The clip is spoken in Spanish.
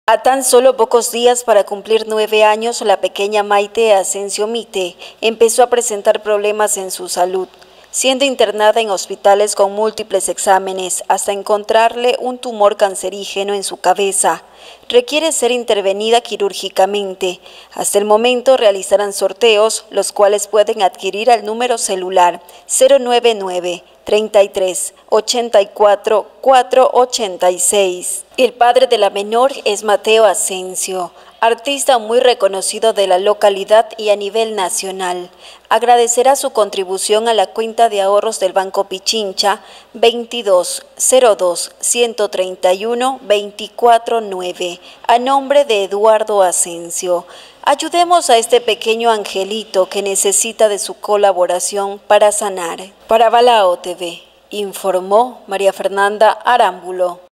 A tan solo pocos días para cumplir 9 años, la pequeña Maite Asensio Mite empezó a presentar problemas en su salud, siendo internada en hospitales con múltiples exámenes hasta encontrarle un tumor cancerígeno en su cabeza. Requiere ser intervenida quirúrgicamente. Hasta el momento realizarán sorteos, los cuales pueden adquirir al número celular 099 33 84 486. El padre de la menor es Mateo Asensio, artista muy reconocido de la localidad y a nivel nacional. Agradecerá su contribución a la cuenta de ahorros del Banco Pichincha 22 02 131 24 9 a nombre de Eduardo Asensio. Ayudemos a este pequeño angelito que necesita de su colaboración para sanar. Para Balao TV, informó María Fernanda Arámbulo.